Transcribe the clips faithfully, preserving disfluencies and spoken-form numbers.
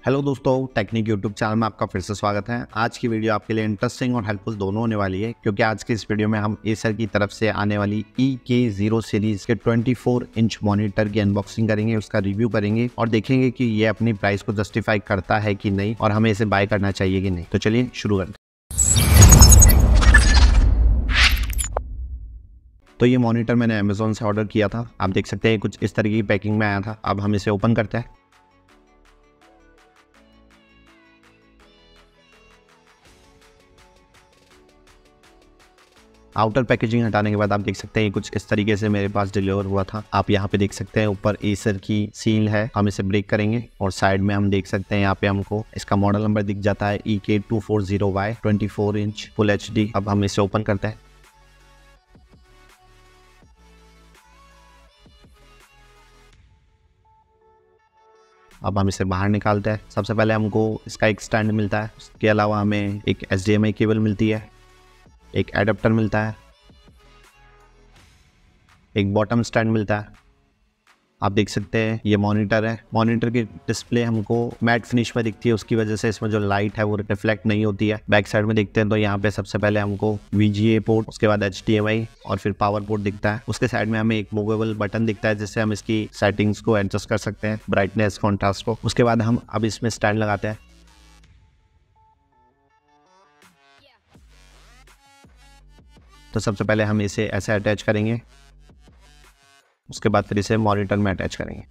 Hello दोस्तों, technique YouTube channel में आपका फिर से स्वागत है। आज की वीडियो आपके लिए इंटरेस्टिंग और हेल्पफुल दोनों होने वाली है, क्योंकि आज की इस वीडियो में हम एसर की तरफ से आने वाली ई के ज़ीरो सीरीज के चौबीस इंच मॉनिटर की अनबॉक्सिंग करेंगे, उसका रिव्यू करेंगे और देखेंगे कि ये अपनी प्राइस को जस्टिफाई करता है कि नहीं और हमें इसे बाय करना चाहिए कि नहीं। तो चलिए शुरू करते हैं। तो ये मॉनिटर मैंने अमेजोन से ऑर्डर किया था। आप देख सकते हैं कुछ इस तरीके की पैकिंग में आया था। अब हम इसे ओपन करते हैं। आउटर पैकेजिंग हटाने के बाद आप देख सकते हैं कुछ इस तरीके से मेरे पास डिलीवर हुआ था। आप यहाँ पे देख सकते हैं ऊपर एसर की सील है। हम इसे ब्रेक करेंगे और साइड में हम देख सकते हैं यहाँ पे हमको इसका मॉडल नंबर दिख जाता है E K two four zero Y चौबीस इंच फुल एच डी। अब हम इसे ओपन करते हैं। अब हम इसे बाहर निकालते हैं। सबसे पहले हमको इसका एक स्टैंड मिलता है, उसके अलावा हमें एक H D M I cable मिलती है, एक एडाप्टर मिलता है, एक बॉटम स्टैंड मिलता है। आप देख सकते हैं ये मॉनिटर है। मॉनिटर की डिस्प्ले हमको मैट फिनिश में दिखती है, उसकी वजह से इसमें जो लाइट है वो रिफ्लेक्ट नहीं होती है। बैक साइड में देखते हैं तो यहाँ पे सबसे पहले हमको वी जी ए पोर्ट, उसके बाद एच डी एम आई और फिर पावर पोर्ट दिखता है। उसके साइड में हमें एक मूवेबल बटन दिखता है जिससे हम इसकी सेटिंग्स को एडजस्ट कर सकते हैं, ब्राइटनेस, कॉन्ट्रास्ट को। उसके बाद हम अब इसमें स्टैंड लगाते हैं। तो सबसे पहले हम इसे ऐसे अटैच करेंगे, उसके बाद फिर इसे मॉनिटर में अटैच करेंगे।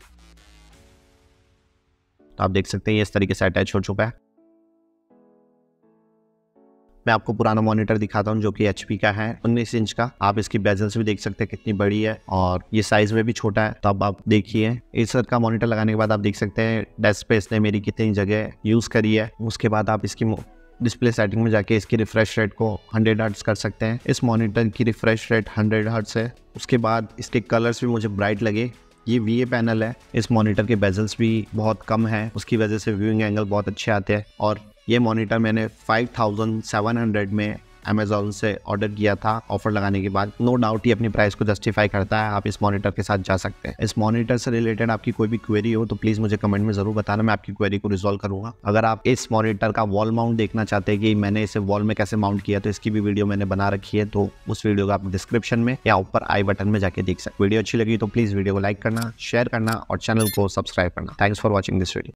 तो आप देख सकते हैं ये इस तरीके से अटैच हो चुका है। मैं आपको पुराना मॉनिटर दिखाता हूँ जो कि एच पी का है, उन्नीस इंच का। आप इसकी बेजल्स भी देख सकते हैं कितनी बड़ी है और ये साइज में भी छोटा है। तो अब आप देखिए एसर का मॉनिटर लगाने के बाद आप देख सकते हैं डेस्क पे इसने मेरी कितनी जगह यूज़ करी है। उसके बाद आप इसकी डिस्प्ले सेटिंग में जाके इसकी रिफ्रेश रेट को हंड्रेड हर्ट्ज कर सकते हैं। इस मॉनिटर की रिफ्रेश रेट हंड्रेड हर्ट्ज है। उसके बाद इसके कलर्स भी मुझे ब्राइट लगे। ये वी ए पैनल है। इस मॉनिटर के बेजल्स भी बहुत कम है, उसकी वजह से व्यूइंग एंगल बहुत अच्छे आते हैं। और ये मॉनिटर मैंने फाइव थाउजेंड सेवन हंड्रेड में अमेजोन से ऑर्डर किया था ऑफर लगाने के बाद। नो डाउट ये अपनी प्राइस को जस्टिफाई करता है। आप इस मॉनिटर के साथ जा सकते हैं। इस मॉनिटर से रिलेटेड आपकी कोई भी क्वेरी हो तो प्लीज़ मुझे कमेंट में ज़रूर बताना, मैं आपकी क्वेरी को रिजॉल्व करूंगा। अगर आप इस मॉनिटर का वॉल माउंट देखना चाहते हैं कि मैंने इसे वॉल में कैसे माउंट किया, तो इसकी भी वीडियो मैंने बना रखी है। तो उस वीडियो को आप डिस्क्रिप्शन में या ऊपर आई बटन में जाके देख सकते। वीडियो अच्छी लगी तो प्लीज़ वीडियो को लाइक करना, शेयर करना और चैनल को सब्सक्राइब करना। Thanks for watching this video.